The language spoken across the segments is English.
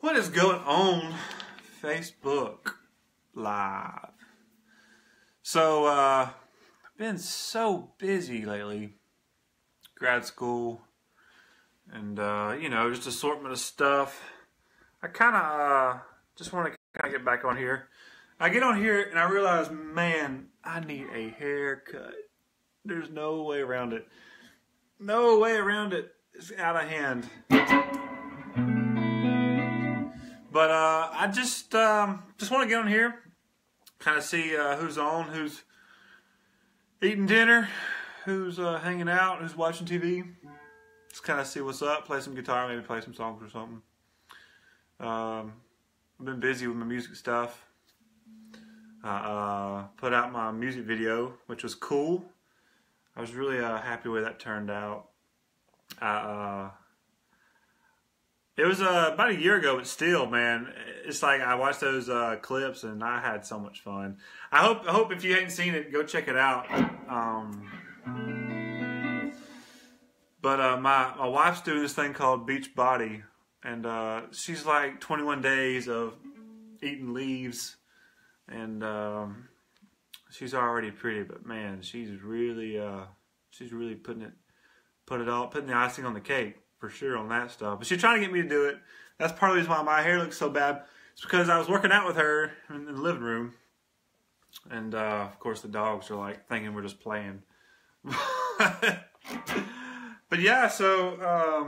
What is going on Facebook Live? So, I've been so busy lately. Grad school and, you know, just assortment of stuff. I kind of just want to kind of get back on here. I get on here and I realize, man, I need a haircut. There's no way around it. No way around it. It's out of hand. But I just want to get on here, kind of see who's on, who's eating dinner, who's hanging out, who's watching TV. Just kind of see what's up, play some guitar, maybe play some songs or something. I've been busy with my music stuff. Put out my music video, which was cool. I was really happy with that turned out. It was about a year ago, but still, man, it's like I watched those clips and I had so much fun. I hope if you haven't seen it, go check it out. But my wife's doing this thing called Beachbody, and she's like 21 days of eating leaves, and she's already pretty, but man, she's really putting the icing on the cake. For sure on that stuff. But she's trying to get me to do it. That's part of the reason why my hair looks so bad. It's because I was working out with her in the living room. And of course the dogs are like thinking we're just playing. But yeah, so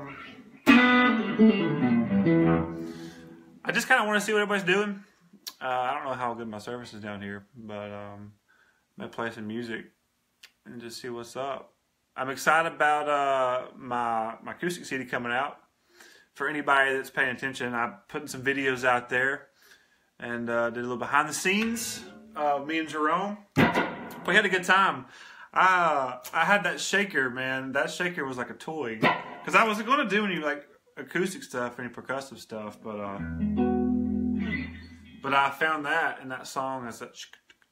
I just kind of want to see what everybody's doing. I don't know how good my service is down here, but I'm going to play some music and just see what's up. I'm excited about my acoustic CD coming out. For anybody that's paying attention, I'm putting some videos out there and did a little behind the scenes of me and Jerome. We had a good time. I had that shaker, man. That shaker was like a toy. Because I wasn't going to do any like acoustic stuff, any percussive stuff, but I found that in that song. It's that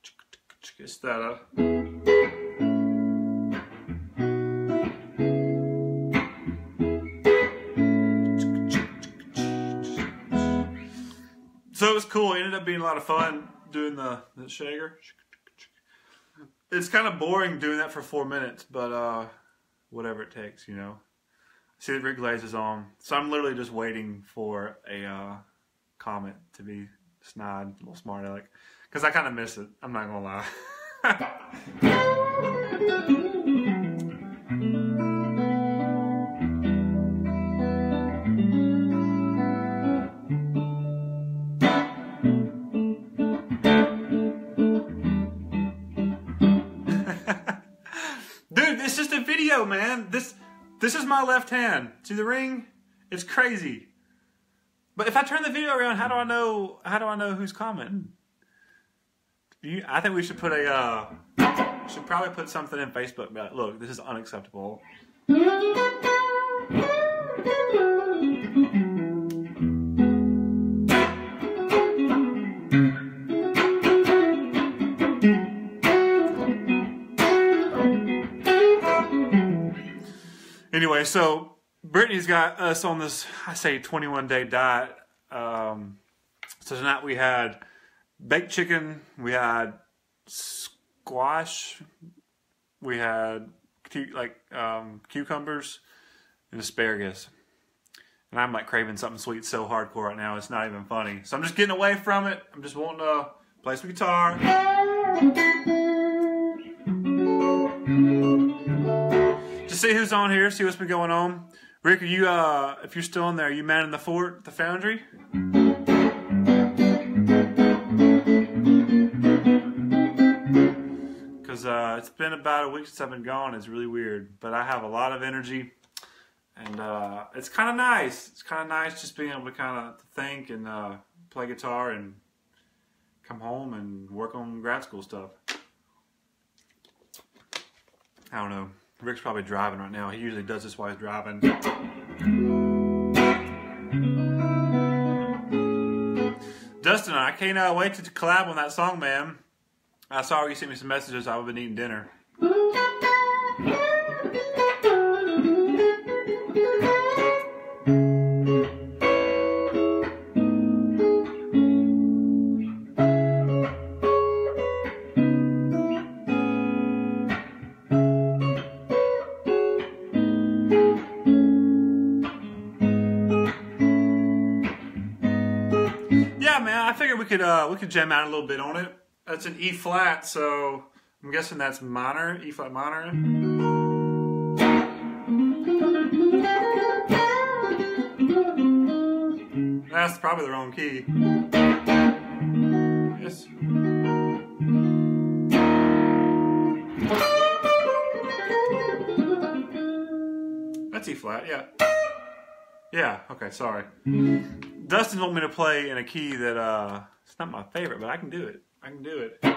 so it was cool. It ended up being a lot of fun doing the shaker. It's kind of boring doing that for 4 minutes, but whatever it takes, you know. See that Rick Glaze is on, so I'm literally just waiting for a comment to be snide, a little smart aleck, because I kind of miss it. I'm not gonna lie. Dude, it's just a video, man. This is my left hand. See the ring? It's crazy. But if I turn the video around, how do I know who's commenting? I think we should put should probably put something in Facebook. Like, look, this is unacceptable. Anyway, so Brittany's got us on this, I say, 21-day diet. So tonight we had baked chicken, we had squash, we had cucumbers and asparagus. And I'm like craving something sweet so hardcore right now, it's not even funny. So I'm just getting away from it. I'm just wanting to play some guitar. Just see who's on here, see what's been going on. Rick, are you, if you're still in there, are you manning the fort, the foundry? Because it's been about a week since I've been gone. It's really weird, but I have a lot of energy, and it's kind of nice. It's kind of nice just being able to kind of think and play guitar and come home and work on grad school stuff. I don't know. Rick's probably driving right now. He usually does this while he's driving. Dustin, I can't wait to collab on that song, man. I saw you sent me some messages. I've been eating dinner. could jam out a little bit on it. That's an E flat, so I'm guessing that's minor, E flat minor. That's probably the wrong key. Yes. That's E flat, yeah. Yeah, okay, sorry. Dustin told me to play in a key that, it's not my favorite, but I can do it. I can do it.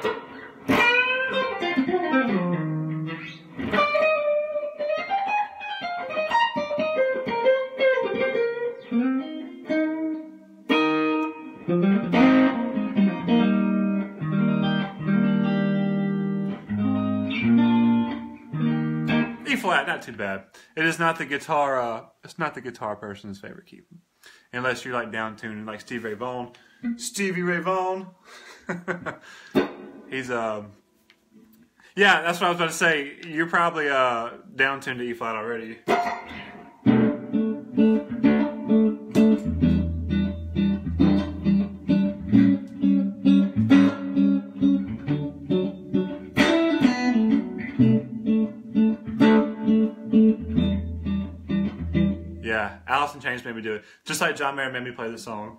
E flat, not too bad. It is not the guitar. It's not the guitar person's favorite key, unless you're like down tuning like Stevie Ray Vaughan. Stevie Ray Vaughan. He's yeah, that's what I was about to say. You're probably down tuned to E flat already. Yeah, Alice in Chains made me do it. Just like John Mayer made me play the song.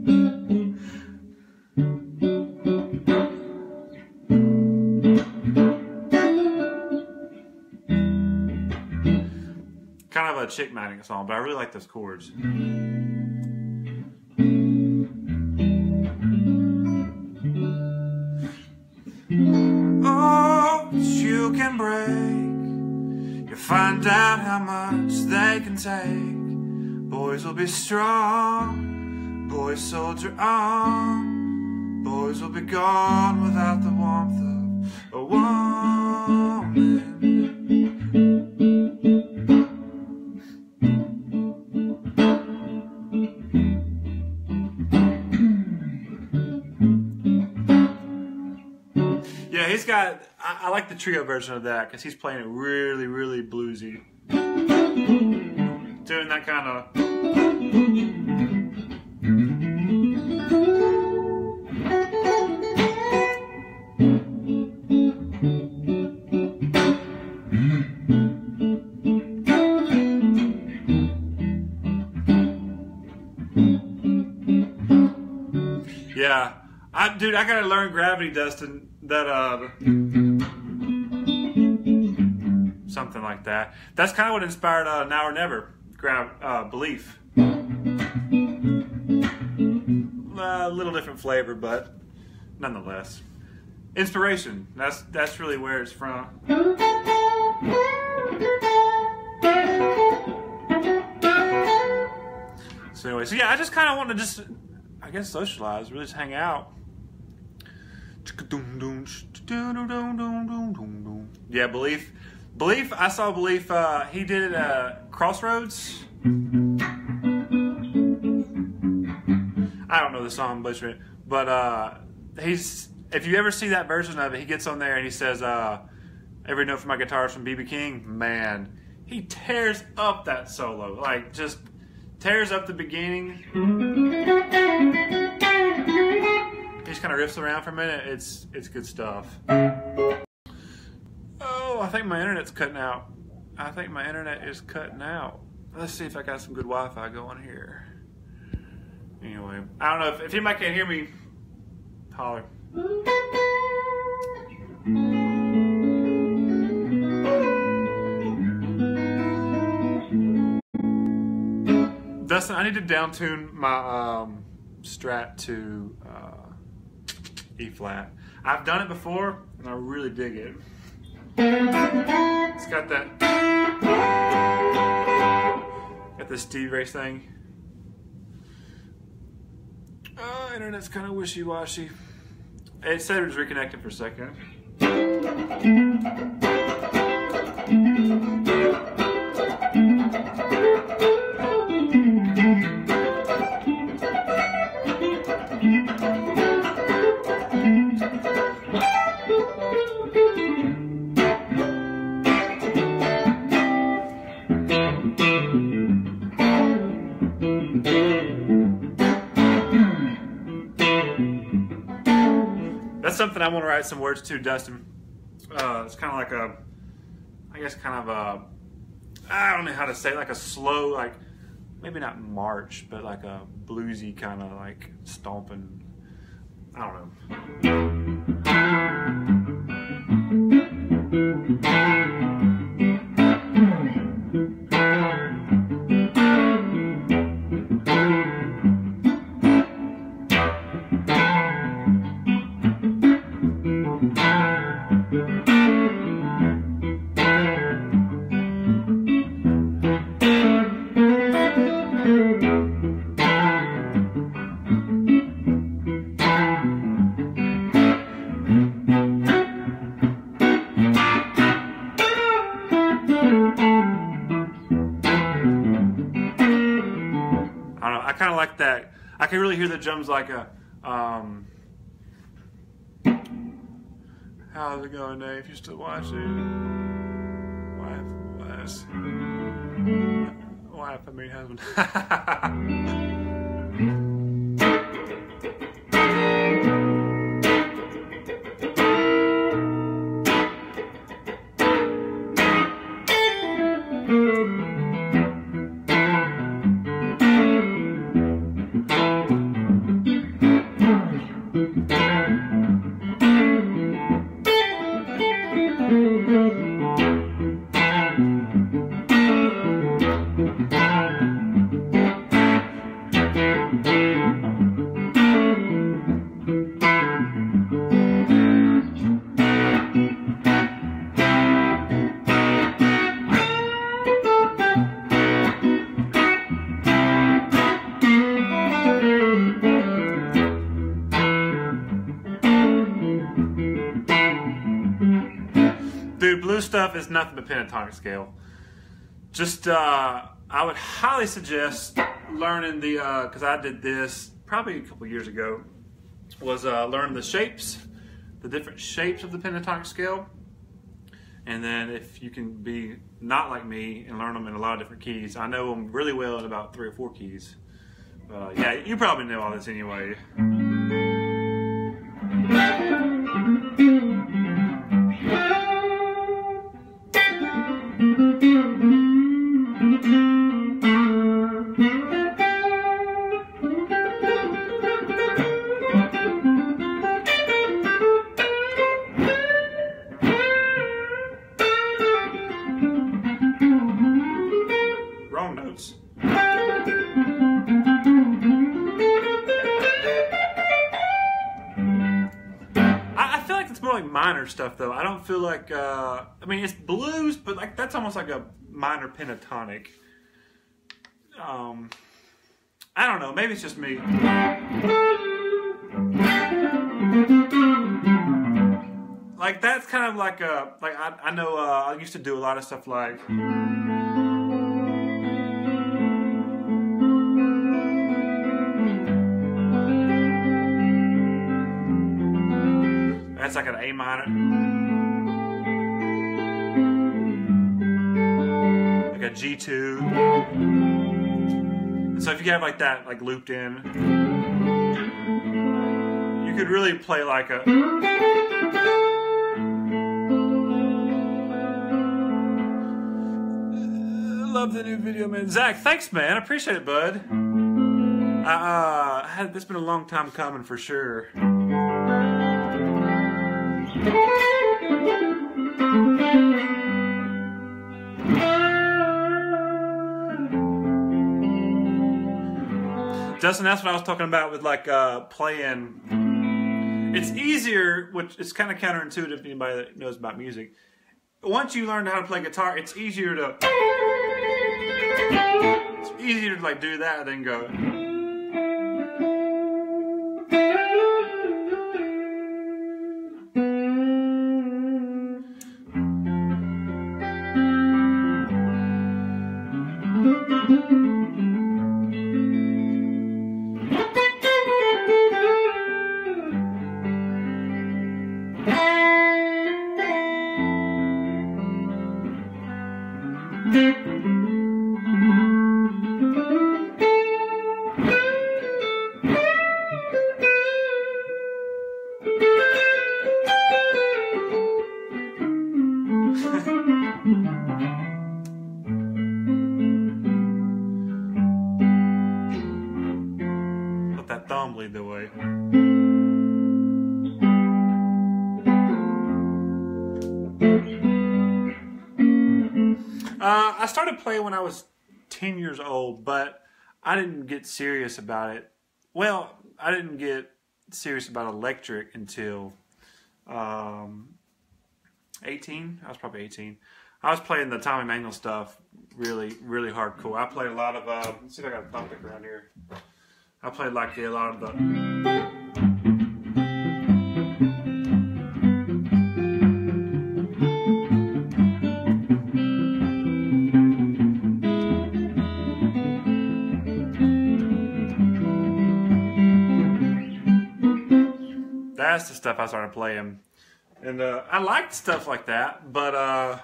Kind of a chick magnet song, but I really like those chords. Oh, you can break. You find out how much they can take. Boys will be strong. Boys soldier on. Boys will be gone without the warmth of a woman. Yeah, he's got, I like the trio version of that because he's playing it really, really bluesy. Doing that kind of... Yeah. Dude, I gotta learn gravity, Dustin. That, something like that. That's kind of what inspired Now or Never. Belief. A little different flavor, but nonetheless. Inspiration. That's really where it's from. So anyway, so yeah, I just kind of want to just, I guess, socialize, really just hang out. Yeah, Belief. Belief, I saw Belief, he did it at Crossroads. I don't know the song, but he's, if you ever see that version of it, he gets on there and he says, every note for my guitar is from B.B. King. Man, he tears up that solo, like just tears up the beginning. He just kind of riffs around for a minute. It's good stuff. Oh, I think my internet's cutting out. I think my internet is cutting out. Let's see if I got some good Wi-Fi going here. Anyway, I don't know if anybody can hear me, holler. Dustin, I need to down tune my Strat to E flat. I've done it before and I really dig it. It's got that, got this Stevie Ray thing. Oh, internet's kind of wishy-washy. It said it was reconnected for a second. something I want to write some words to, Dustin. It's kind of like a, I guess kind of a, I don't know how to say it, like a slow, like, maybe not march, but like a bluesy kind of like stomping, I don't know. I kind of like that. I can really hear the drums like a, how's it going, Dave? You still watching? Wife, I mean husband. Dude, blues stuff is nothing but pentatonic scale. Just, I would highly suggest learning the, because I did this probably a couple years ago, was learn the shapes, the different shapes of the pentatonic scale. And then if you can be not like me and learn them in a lot of different keys. I know them really well in about 3 or 4 keys. Yeah, you probably know all this anyway. Wrong notes. I feel like it's more like minor stuff though. I don't feel like, I mean it's blues, but like that's almost like a minor pentatonic. I don't know, maybe it's just me. Like that's kind of like a, like I know I used to do a lot of stuff like. That's like an A minor. Like a G2. And so if you have like that like looped in, you could really play like a. Love the new video, man. Zach, thanks, man. I appreciate it, bud. It's been a long time coming for sure. Justin, that's what I was talking about with like playing. It's easier, which is kind of counterintuitive to anybody that knows about music. Once you learn how to play guitar, it's easier to like do that than go. I started playing when I was 10 years old, but I didn't get serious about it. Well, I didn't get serious about electric until 18. I was probably 18. I was playing the Tommy Emmanuel stuff really, really hardcore. I played a lot of, let's see if I got a thumb pick around here. I played like a lot of the... That's the stuff I started playing. And I liked stuff like that, but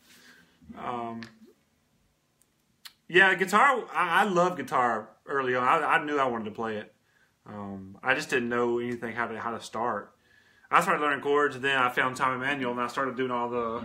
yeah, guitar, I loved guitar early on. I knew I wanted to play it. I just didn't know anything how to start. I started learning chords, and then I found Tommy Emmanuel, and I started doing all the...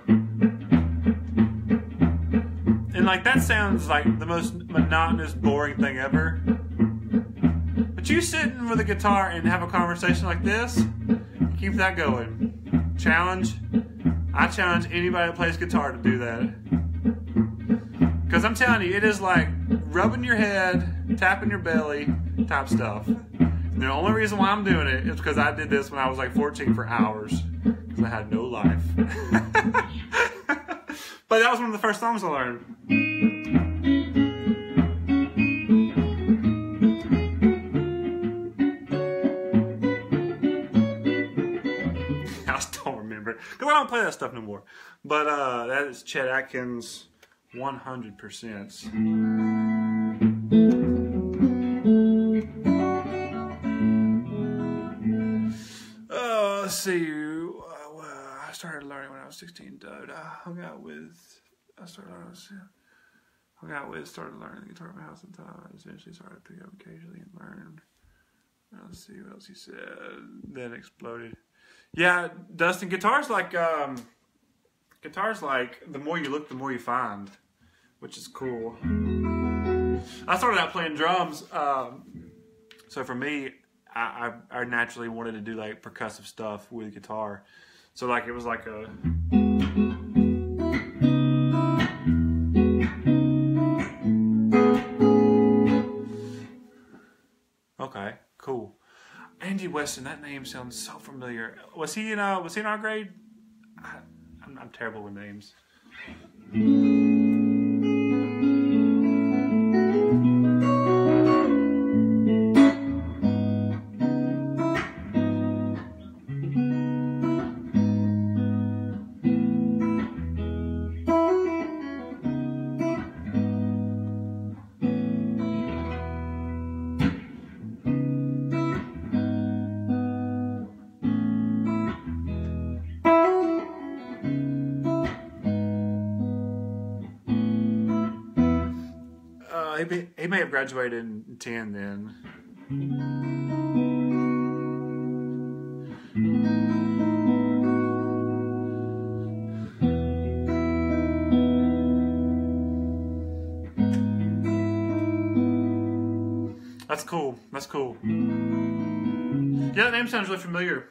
And like, that sounds like the most monotonous, boring thing ever. But you sitting with a guitar and have a conversation like this, keep that going. Challenge. I challenge anybody that plays guitar to do that. Because I'm telling you, it is like rubbing your head, tapping your belly type stuff. And the only reason why I'm doing it is because I did this when I was like 14 for hours. Because I had no life. But that was one of the first songs I learned. I still don't remember it. Because I don't play that stuff no more. But that is Chet Atkins. 100%. Let's see. I started learning when I was 16. Dude, started learning the guitar at my house at the time. I eventually started picking up occasionally and learned. Let's see what else he said. Then exploded. Yeah, Dustin, guitar's like the more you look, the more you find, which is cool. I started out playing drums, so for me, I naturally wanted to do like percussive stuff with guitar. So like it was like a... Okay, cool. Andy Weston, that name sounds so familiar. Was he in our grade? I'm terrible with names. He may have graduated in 10 then. That's cool. That's cool. Yeah, that name sounds really familiar.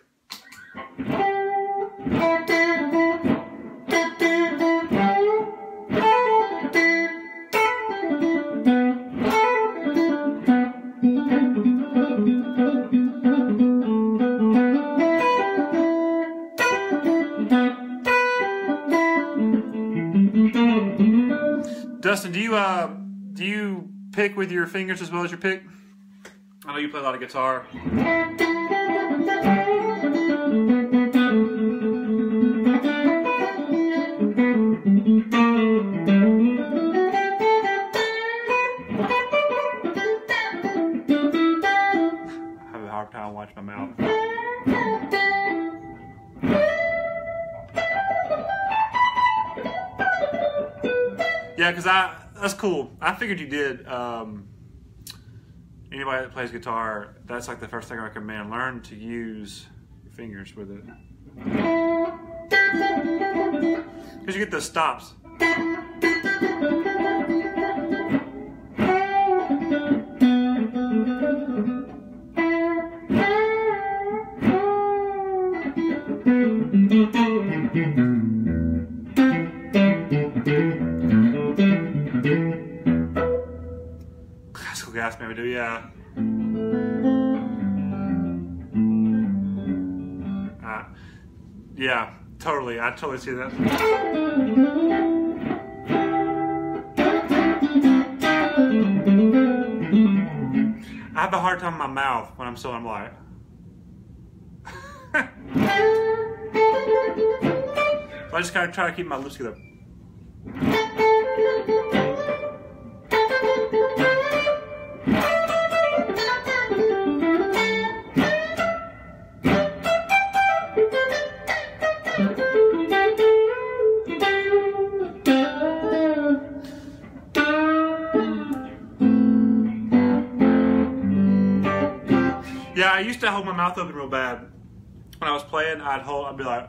Dustin, do you pick with your fingers as well as your pick? I know you play a lot of guitar. I have a hard time watching my mouth. Yeah, because that's cool. I figured you did. Anybody that plays guitar, that's like the first thing I recommend. Learn to use your fingers with it. Because you get those stops. asked me to do, yeah. Yeah, totally. I totally see that. I have a hard time in my mouth when I'm I'm like. So I just kind of try to keep my lips together. Yeah, I used to hold my mouth open real bad. When I was playing, I'd be like,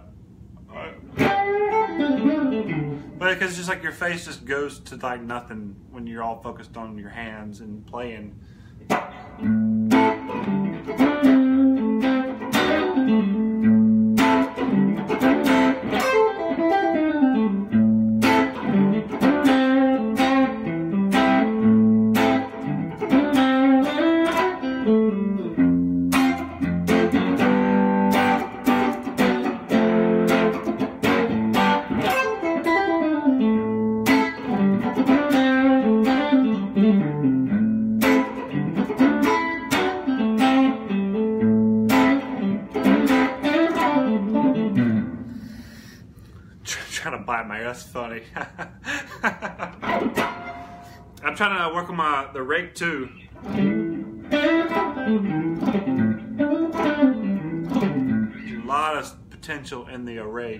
but because it's just like your face just goes to like nothing when you're all focused on your hands and playing. Trying to bite my ear, that's funny. I'm trying to work on the rake too. There's a lot of potential in the rake.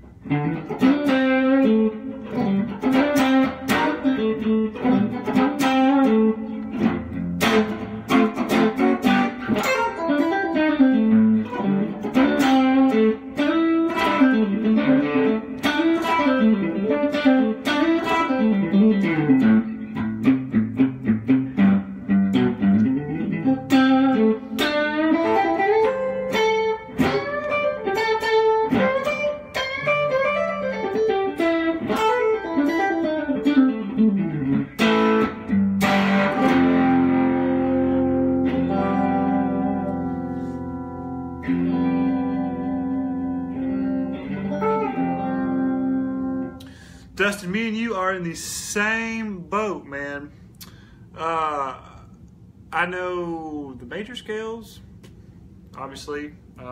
Dustin, me and you are in the same boat, man. I know the major scales, obviously. And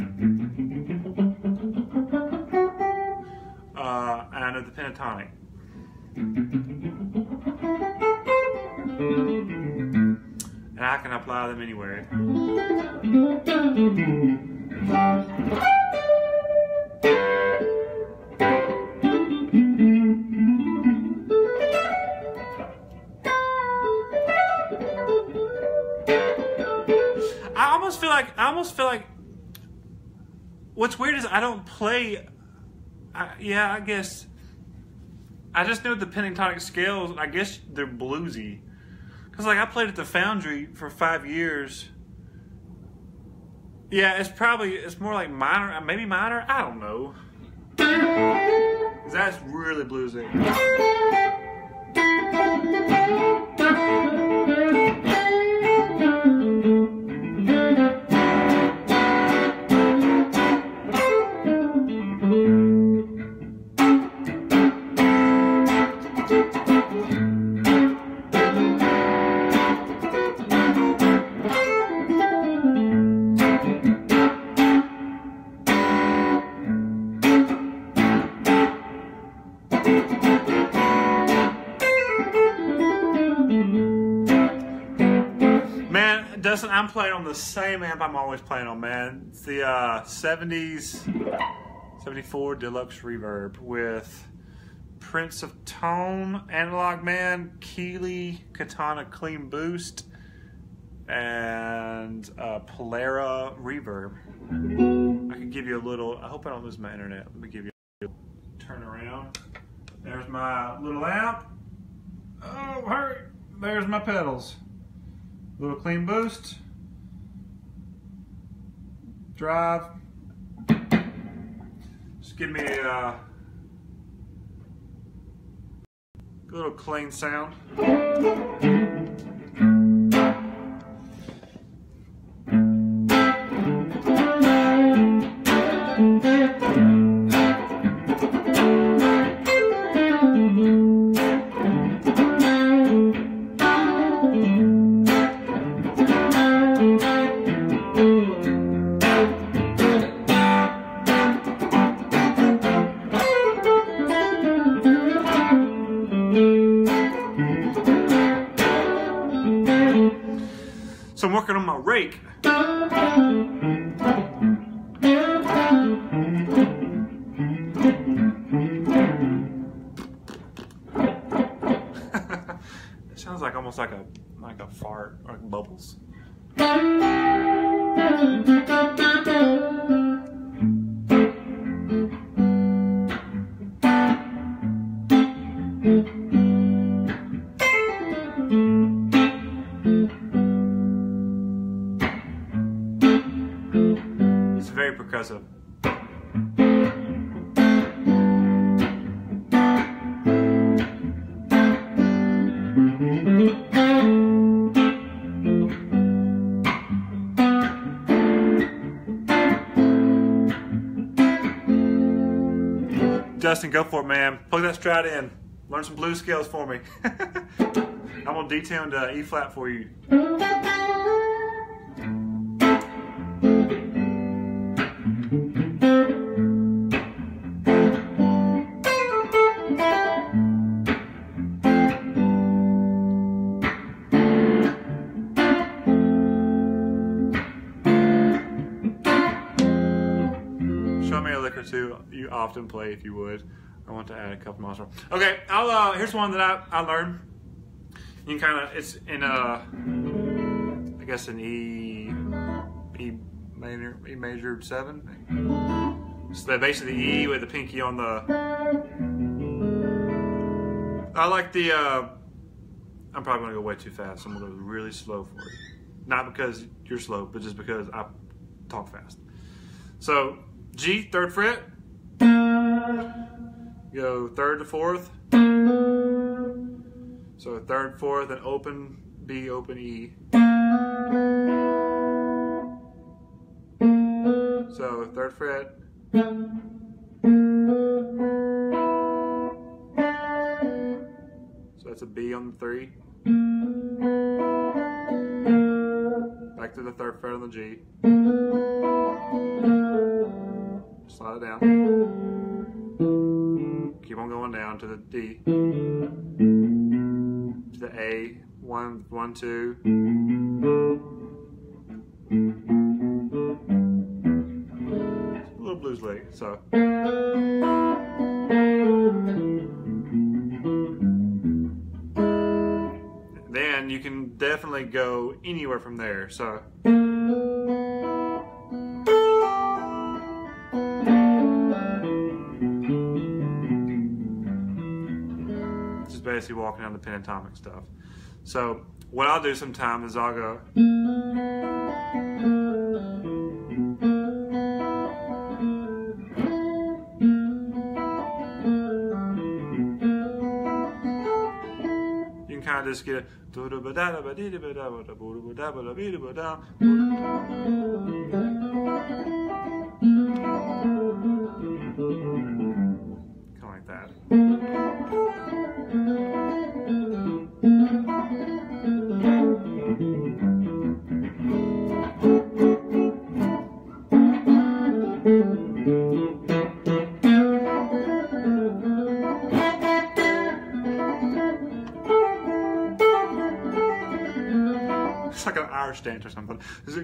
I know the pentatonic. And I can apply them anywhere. I almost feel like what's weird is I don't play. I guess I just know the pentatonic scales, and I guess they're bluesy. Cause like I played at the Foundry for 5 years. Yeah, it's more like minor, maybe minor. I don't know. That's really bluesy. Man, Dustin, I'm playing on the same amp I'm always playing on, man. It's the 74 Deluxe Reverb with Prince of Tone, Analog Man, Keeley, Katana Clean Boost, and Polara Reverb. I can give you a little, I hope I don't lose my internet. Let me give you a little turn around. There's my little amp. Oh, hurry. There's my pedals. Little clean boost. Drive. Just give me a little clean sound. I'm working on my rake. It sounds like almost like a fart or like bubbles. It's very percussive. Justin, go for it, man. Plug that Strat in. Learn some blues scales for me. I'm gonna detune to E flat for you. Show me a lick or two you often play if you would. I want to add a couple more. Okay, here's one that I learned. You can kind of, it's in I guess an E major 7. So basically the E with the pinky on the. I like the. I'm probably gonna go way too fast. I'm gonna go really slow for you. Not because you're slow, but just because I talk fast. So G, 3rd fret. Go 3rd to 4th. So 3rd, 4th, and open B, open E. So 3rd fret. So that's a B on the 3. Back to the 3rd fret on the G. Slide it down. Keep on going down to the D. To the A. 1, 1, 2. It's a little blues lick, so. Then you can definitely go anywhere from there, so. Basically walking down the pentatonic stuff. So what I'll do sometimes is I'll go you can kind of just get it kind of like that. It's like an Irish dance or something.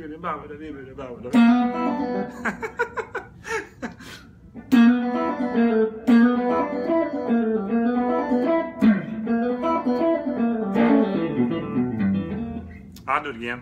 I'll do it again.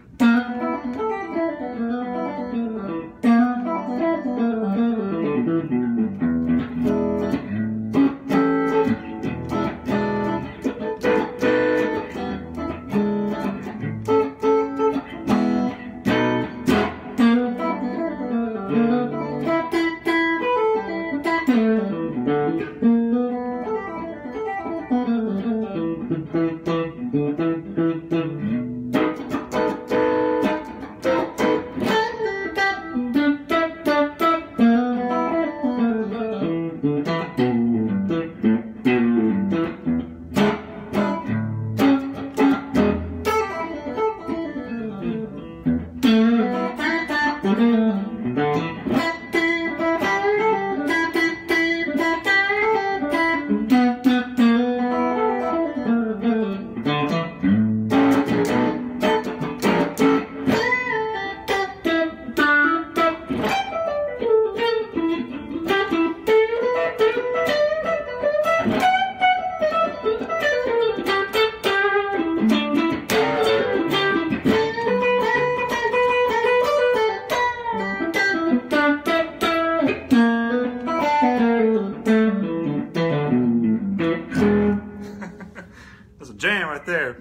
jam right there.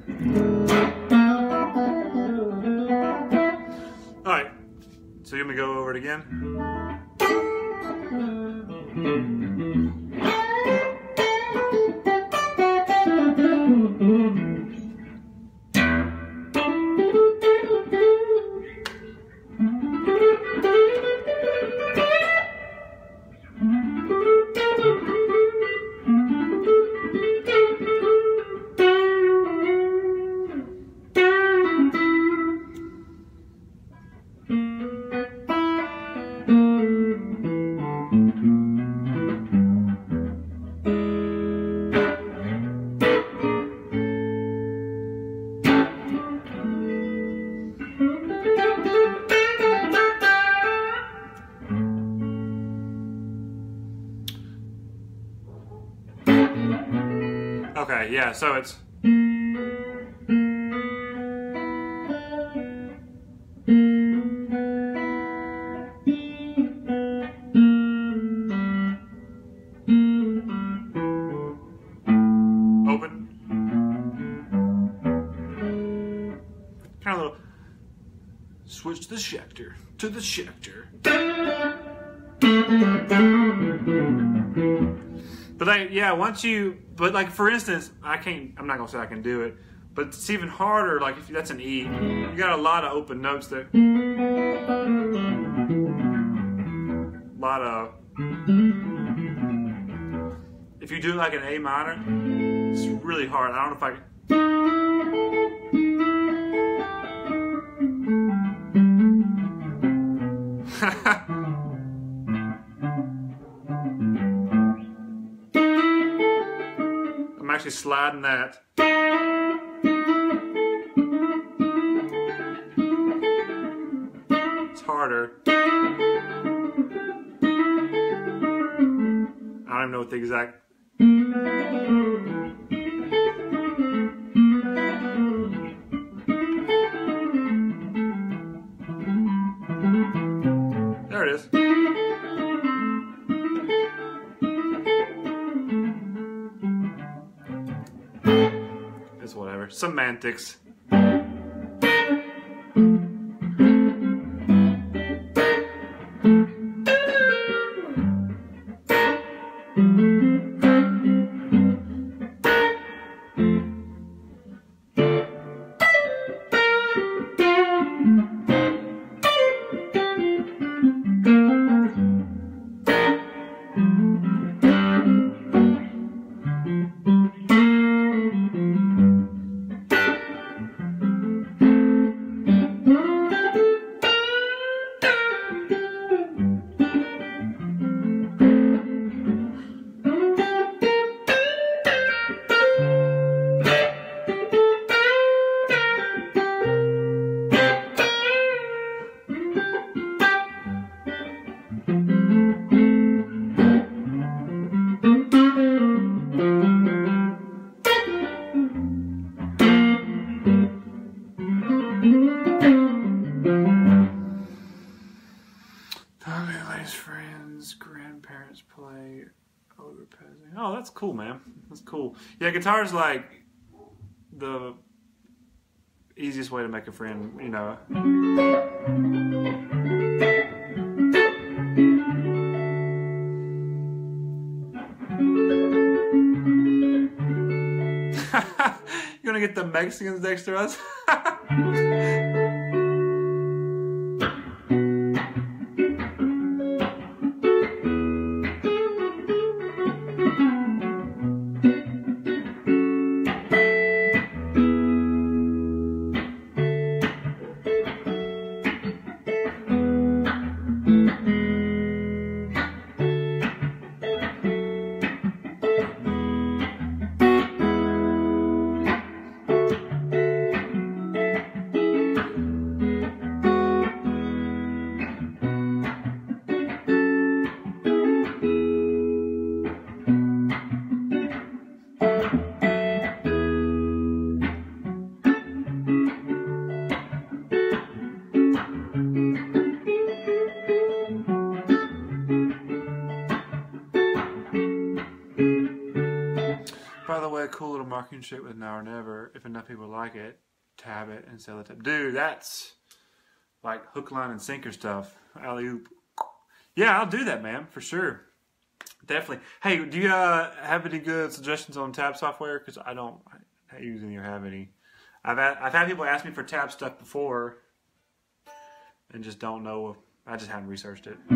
Alright, so you want me to go over it again? Okay, yeah, so it's... Open. Kind of a little... Switch the Schecter to the Schecter. But like, yeah, once you, but like for instance, I'm not gonna say I can do it, but it's even harder. Like if that's an E, you got a lot of open notes there. A lot of. If you do like an A minor, it's really hard. I don't know if I can. I'm actually sliding that. It's harder. I don't even know what the exact... There it is. It's whatever. Semantics. Grandparents play Ogre Peasant. Oh, that's cool, man. That's cool. Yeah, guitar's like the easiest way to make a friend, you know. You're gonna get the Mexicans next to us? can shit with Now or Never. If enough people like it, tab it and sell it. Dude, that's like hook, line, and sinker stuff. Alley-oop. Yeah, I'll do that, man, for sure. Definitely. Hey, do you have any good suggestions on tab software? Because I don't use any or have any. I've had people ask me for tab stuff before and just don't know. I just haven't researched it.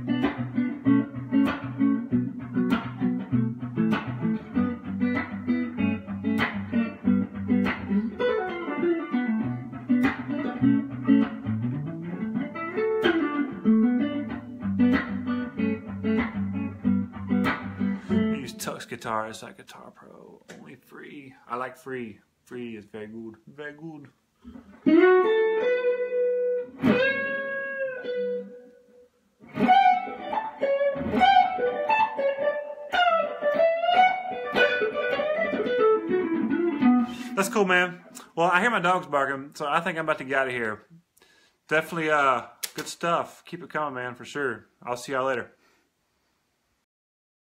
Use Tux Guitar. It's like Guitar Pro. Only free. I like free. Free is very good. Very good. That's cool, man. Well, I hear my dogs barking, so I think I'm about to get out of here. Definitely good stuff. Keep it coming, man, for sure. I'll see y'all later.